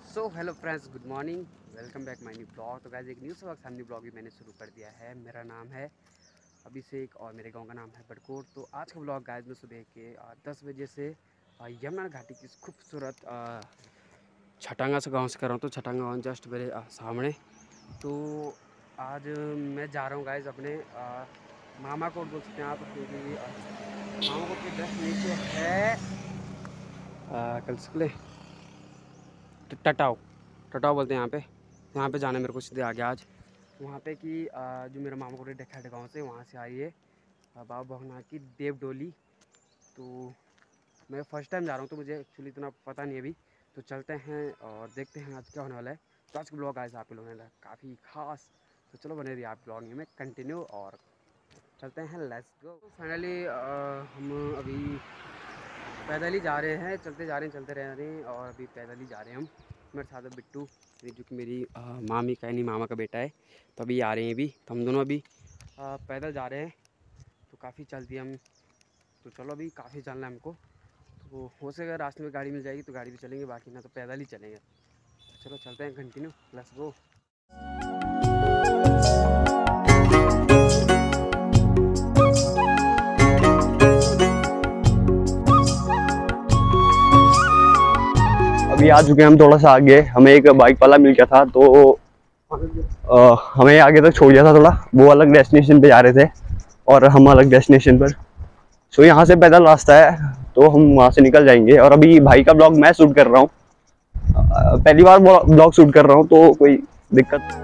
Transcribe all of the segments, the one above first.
So hello friends, good morning, welcome back my new blog. तो guys एक new सबक family blog भी मैंने शुरू कर दिया है। मेरा नाम है अभिषेक और मेरे गांव का नाम है बड़कोट। तो आज का ब्लॉग गाइस मैं सुबह के 10 बजे से यमुना घाटी की खूबसूरत छटांगा से गाँव से कर रहा हूँ। तो छटांगा गाँव जस्ट मेरे सामने। तो आज मैं जा रहा हूँ गाइस अपने मामा कोट बोल सकते हैं आप, क्योंकि मामा कोट के जस्ट नीचे है कल सकले टटाव टटाव बोलते हैं यहाँ पे जाना है मेरे को सीधे आगे आज। वहाँ पे कि जो मेरा मामा कोटे डेखाट गाँव से वहाँ से आई है बाबा भगना की देव डोली। तो मैं फ़र्स्ट टाइम जा रहा हूँ, तो मुझे एक्चुअली इतना पता नहीं अभी। तो चलते हैं और देखते हैं आज क्या होने वाला है। तो आज का ब्लॉग आज आप लोगों ने काफ़ी खास, तो चलो बने रहिए आप ब्लॉग में कंटिन्यू और चलते हैं, लेट्स गो। तो फाइनली हम अभी पैदल ही जा रहे हैं, चलते जा रहे हैं, चलते रह रहे हैं और अभी पैदल ही जा रहे हैं हम। मेरे साथ है बिट्टू, जो कि मेरी मामी का नहीं मामा का बेटा है। तो अभी आ रहे हैं, अभी तो हम दोनों अभी पैदल जा रहे हैं। तो काफ़ी चलती है हम, तो चलो अभी काफ़ी चलना है हमको। तो हो सकेगा रास्ते में गाड़ी मिल जाएगी तो गाड़ी भी चलेंगे, बाकी ना तो पैदल ही चलेंगे। तो चलो चलते हैं कंटिन्यू, लेट्स गो। अभी आ चुके हैं हम थोड़ा सा आगे। हमें एक बाइक वाला मिल गया था, तो हमें आगे तक छोड़ दिया था। थोड़ा वो अलग डेस्टिनेशन पे जा रहे थे और हम अलग डेस्टिनेशन पर। सो यहाँ से पैदल रास्ता है, तो हम वहाँ से निकल जाएंगे। और अभी भाई का ब्लॉग मैं शूट कर रहा हूँ, पहली बार ब्लॉग शूट कर रहा हूँ, तो कोई दिक्कत।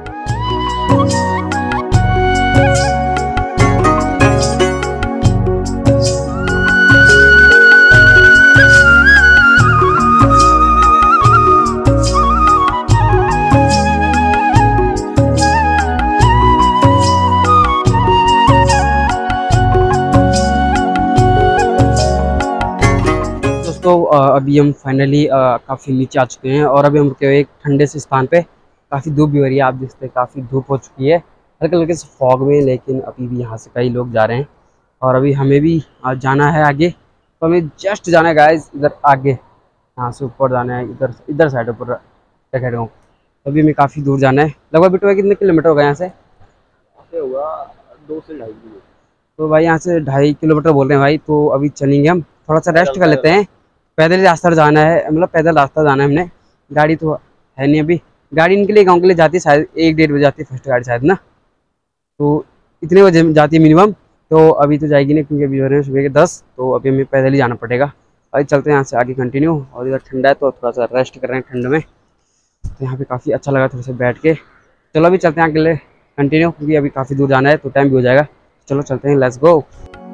तो अभी हम फाइनली काफ़ी नीचे आ चुके हैं और अभी हम रुके हुए एक ठंडे से स्थान पे। काफ़ी धूप भी हो रही है, आप देखते हैं काफ़ी धूप हो चुकी है, हल्के हल्के से फॉग में। लेकिन अभी भी यहाँ से कई लोग जा रहे हैं और अभी हमें भी जाना है आगे। तो हमें जस्ट जाना है गाइस इधर आगे, यहाँ से ऊपर जाना है, इधर इधर साइड ऊपर टहर गाँव। तो अभी हमें काफ़ी दूर जाना है, लगभग बिटवा कितने किलोमीटर होगा यहाँ से? होगा 2 से 2.5 किलो। तो भाई यहाँ से 2.5 किलोमीटर बोल रहे हैं भाई। तो अभी चलेंगे हम, थोड़ा सा रेस्ट कर लेते हैं। पैदल ही रास्ता जाना है, मतलब पैदल रास्ता जाना है हमने, गाड़ी तो है नहीं अभी। गाड़ी इनके लिए गाँव के लिए जाती है शायद 1-1:30 बजे जाती है फर्स्ट गाड़ी शायद ना, तो इतने बजे जाती है मिनिमम। तो अभी तो जाएगी नहीं, क्योंकि अभी हो रहे हैं सुबह के 10। तो अभी हमें पैदल ही जाना पड़ेगा। अभी चलते हैं यहाँ से आगे कंटिन्यू। और इधर ठंडा है तो थोड़ा सा रेस्ट कर रहे हैं ठंड में। तो यहाँ पे काफ़ी अच्छा लगा थोड़ा सा बैठ के। चलो अभी चलते हैं आगे कंटिन्यू, क्योंकि अभी काफ़ी दूर जाना है तो टाइम भी हो जाएगा। चलो चलते हैं, लेट्स गो।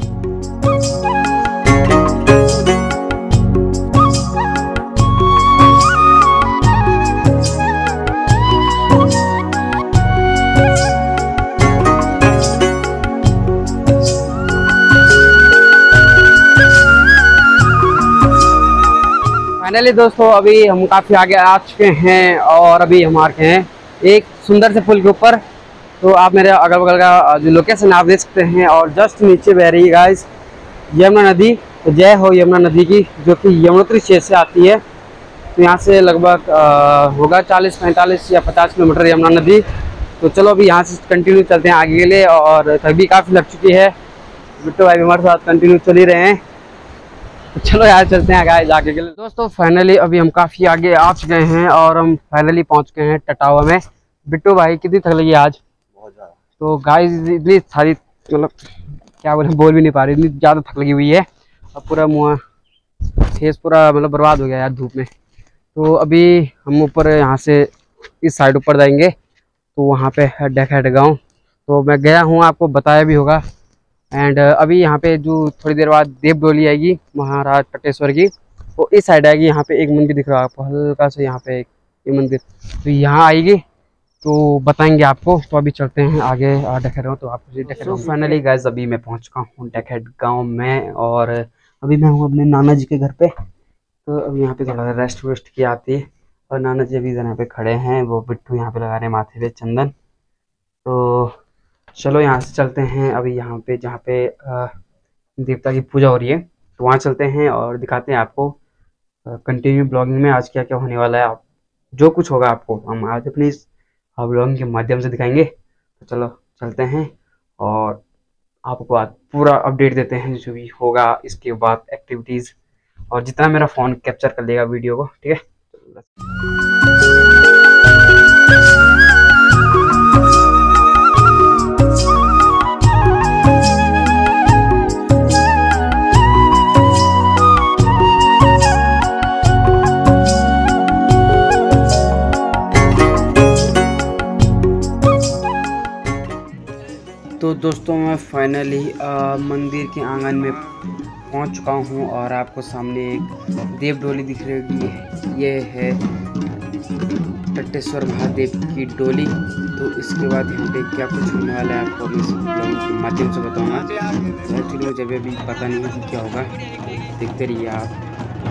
फाइनली दोस्तों अभी हम काफ़ी आगे आ चुके हैं और अभी हम आ रखे हैं एक सुंदर से पुल के ऊपर। तो आप मेरे अगल बगल का जो लोकेशन आप देख सकते हैं, और जस्ट नीचे बह रही है गाइस यमुना नदी। तो जय हो यमुना नदी की, जो कि यमुनोत्री क्षेत्र से आती है। तो यहाँ से लगभग होगा 40-45 या 50 किलोमीटर यमुना नदी। तो चलो अभी यहाँ से कंटिन्यू चलते हैं आगे के लिए, और थक काफ़ी लग चुकी है। बिट्टू भाई हमारे साथ कंटिन्यू चल ही रहे हैं। तो चलो यार चलते हैं गाइस आगे के लिए। दोस्तों फाइनली अभी हम काफ़ी आगे आ चुके हैं और हम फाइनली पहुँच गए हैं टटावा में। बिट्टू भाई कितनी थक लगी आज? बहुत ज़्यादा। तो गाइस इतनी सारी, मतलब क्या बोले, बोल भी नहीं पा रही, इतनी ज़्यादा थक लगी हुई है। अब पूरा मुँह फेस पूरा मतलब बर्बाद हो गया यार धूप में। तो अभी हम ऊपर यहाँ से इस साइड ऊपर जाएंगे, तो वहाँ पे है डेखाट गाँव। तो मैं गया हूँ, आपको बताया भी होगा। एंड अभी यहाँ पे जो थोड़ी देर बाद देव डोली आएगी महाराज पटेश्वर की, वो इस साइड आएगी। यहाँ पे एक मंदिर दिख रहा है आपको हल्का सा, यहाँ पे एक मंदिर, तो यहाँ आएगी तो बताएंगे आपको। तो अभी चलते हैं आगे डेखाट गाँव। तो आपको फाइनली गाइस अभी मैं पहुँच चुका हूँ डेखाट गाँव में, और अभी मैं हूँ अपने नाना जी के घर पे। तो अभी यहाँ पे थोड़ा रेस्ट वेस्ट की आती है, और नाना जी अभी यहाँ पे खड़े हैं, वो बिट्टू यहाँ पे लगा रहे हैं माथे पे चंदन। तो चलो यहाँ से चलते हैं अभी यहाँ पे जहाँ पे देवता की पूजा हो रही है, तो वहाँ चलते हैं और दिखाते हैं आपको कंटिन्यू ब्लॉगिंग में आज क्या क्या होने वाला है। आप जो कुछ होगा आपको हम आज अपने इस व्लॉग के माध्यम से दिखाएंगे। तो चलो चलते हैं और आपको आज पूरा अपडेट देते हैं जो भी होगा इसके बाद एक्टिविटीज़, और जितना मेरा फ़ोन कैप्चर कर लेगा वीडियो को, ठीक है। तो दोस्तों मैं फाइनली मंदिर के आंगन में पहुंच चुका हूं और आपको सामने एक देव डोली दिख रही होगी। ये है टट्टेश्वर महादेव की डोली। तो इसके बाद यहाँ पे क्या कुछ होने वाला है आपको मैं इस ब्लॉग के माध्यम से बताऊंगा। एक्चुअली मुझे अभी पता नहीं है कि क्या होगा, देखते रहिए आप।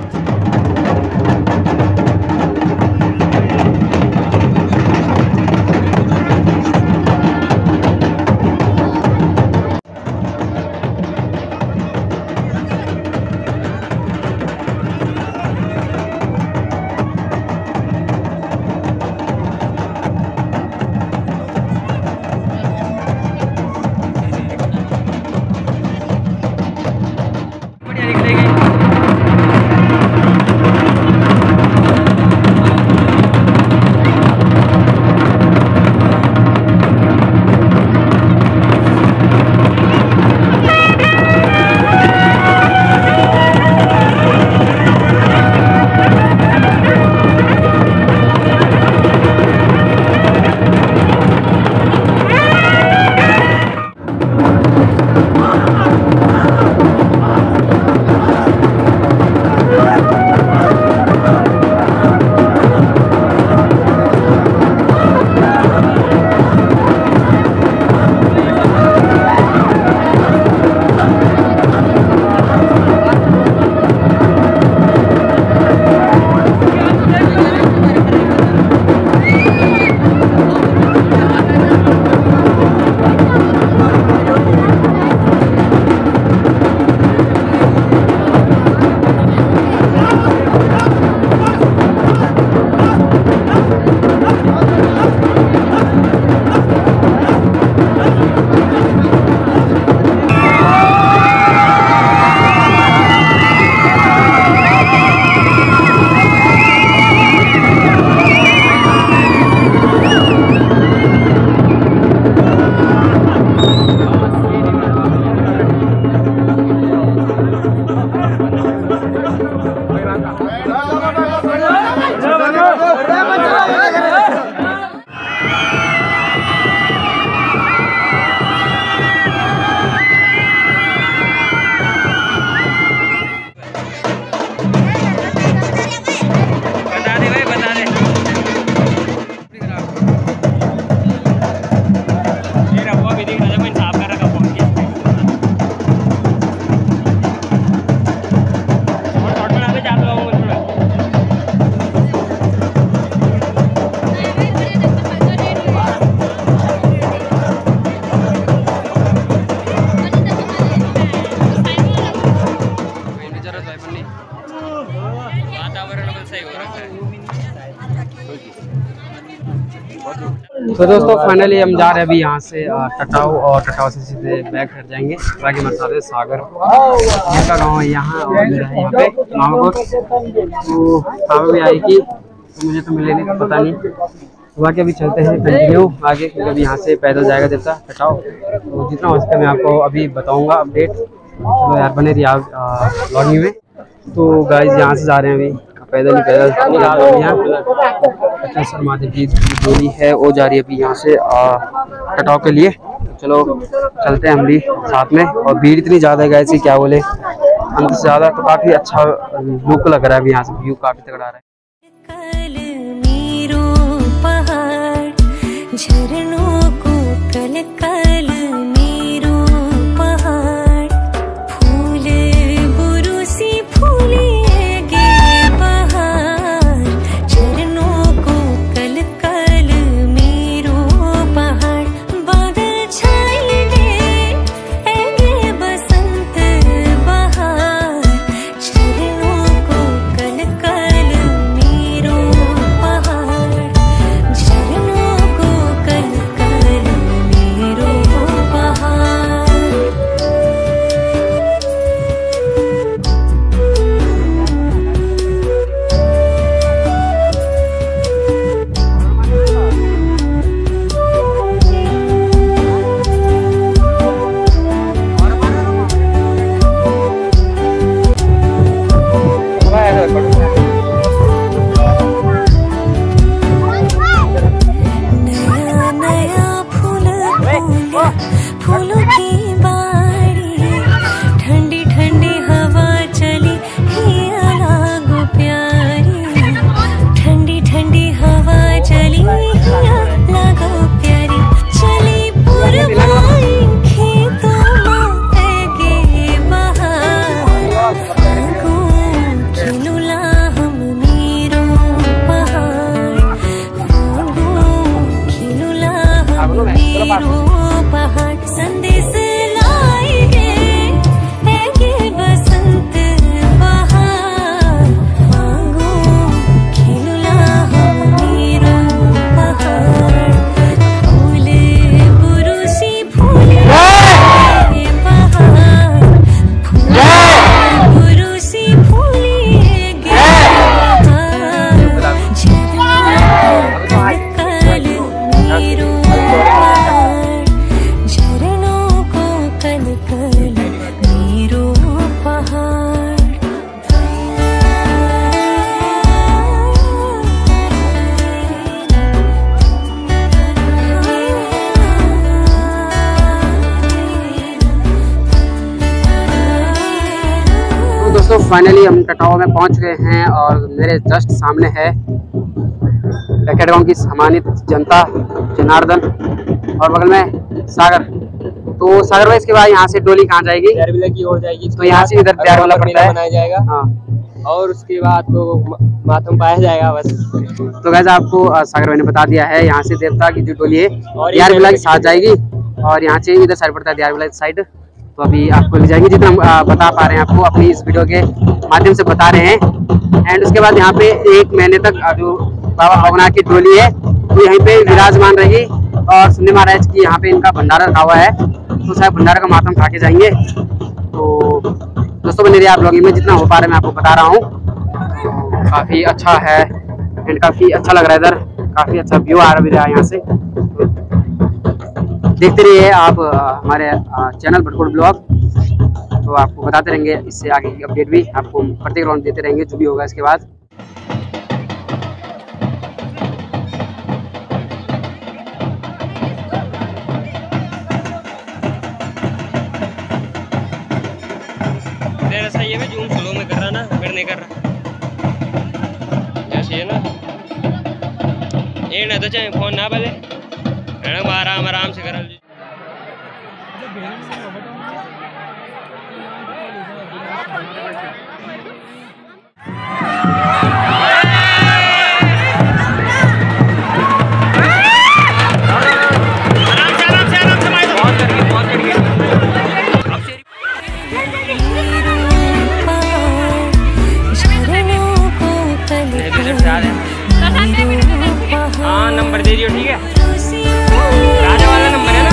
तो दोस्तों फाइनली हम जा रहे हैं अभी यहाँ से टटाऊ, और टटाऊ से सीधे बैक हट जाएंगे ताकि मैं सारे सागर का गाँव है यहाँ, और मेरा है यहाँ पे मामा को। तो सागर भी आएगी तो मुझे तो मिले नहीं, तो पता नहीं। तो बाकी अभी चलते हैं कंटिन्यू आगे, क्योंकि अभी यहाँ से पैदल जाएगा देवता टटाऊ। तो जितना हो सके मैं आपको अभी बताऊँगा अपडेट। चलो यार बने रहिए आप ब्लॉगिंग में। तो गाइस यहाँ से जा रहे हैं अभी पैदल ही पैदल। टट्टेश्वर महादेव की डोली है वो जा रही है अभी यहाँ से कटाव के लिए। चलो चलते हैं हम भी साथ में। और भीड़ इतनी ज़्यादा है गाइस, क्या बोले, अंत से ज़्यादा। तो काफ़ी अच्छा लुक लग रहा है अभी यहाँ से, व्यू काफ़ी तगड़ा रहा है। झरनों को कल कल मीरो पहाड़, फूल बुरुसी फूले गे पहाड़, झरनों को कल कल मीरो पहाड़, बादल छाए गे बसंत बहार, झरनों को कल कल मीरो पहाड़। फाइनली हम टटावा में पहुंच गए हैं और मेरे जस्ट सामने है पैकेट गांव की सम्मानित जनता जनार्दन और बगल में सागर। तो सागर भाई इसके बाद यहाँ से डोली कहाँ जाएगी? देरबिला की ओर जाएगी। तो यहाँ से इधर देरबिला पड़ता है, बनाया जाएगा। हाँ, और उसके बाद तो मातम पाया जाएगा बस। तो गाइस आपको सागर भाई ने बता दिया है यहाँ से देवता की जो डोली है देरबिला के साथ जाएगी और यहाँ से इधर साइड पड़ता है देरबिला की साइड। तो अभी आपको ले जाएंगे जितना हम बता पा रहे हैं आपको अपनी इस वीडियो के माध्यम से बता रहे हैं। एंड उसके बाद यहाँ पे 1 महीने तक जो बाबा भवनाथ की डोली है वो यहीं पे विराजमान रहेगी और सुनने महाराज की यहाँ पे इनका भंडारा रखा हुआ है, तो शायद भंडारा का मातम खा के जाएंगे। तो दोस्तों बने रहिए आप ब्लॉगिंग में, जितना हो पा रहा है मैं आपको बता रहा हूँ। काफ़ी अच्छा है एंड काफ़ी अच्छा लग रहा है, इधर काफ़ी अच्छा व्यू आ रहा है यहाँ से। देखते रहिए आप हमारे चैनल बड़कोट ब्लॉग, तो आपको बताते रहेंगे इससे आगे की अपडेट भी आपको प्रत्येक राउंड देते रहेंगे जो भी होगा इसके बाद। ऐसा ये जूम स्लो में कर रहा ना, फिर नहीं कर रहा जैसे ये ना, ये ना तो चाहे फोन ना बले आराम आराम से कर। हाँ नंबर दे दियो, ठीक है, राजा वाला नंबर है ना।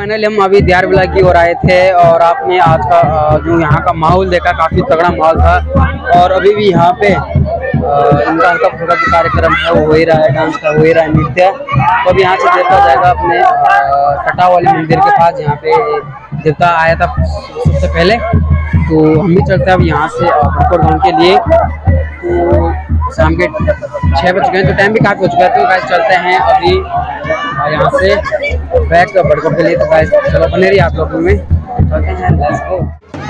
फाइनली हम अभी दियारबिला की ओर आए थे और आपने आज का जो यहाँ का माहौल देखा, काफ़ी तगड़ा माहौल था। और अभी भी यहाँ पे इनका हल्का फुल्का जो कार्यक्रम है वो हो ही रहा है, डांस का हो ही रहा है, नृत्य। तो अभी यहाँ से देखा जाएगा अपने कटाव वाले मंदिर के पास, जहाँ पे देवता आया था सबसे पहले। तो हम भी चलते हैं अब यहाँ से बड़कोट गाँव के लिए। तो शाम के 6 बज चुके हैं, तो टाइम भी काफ़ी हो चुका है। तो गाइस चलते हैं अभी यहाँ से बैक बड़कोट के लिए। तो गाइस चलो बने रहिए आप लोगों में, चलते हैं, लेट्स गो।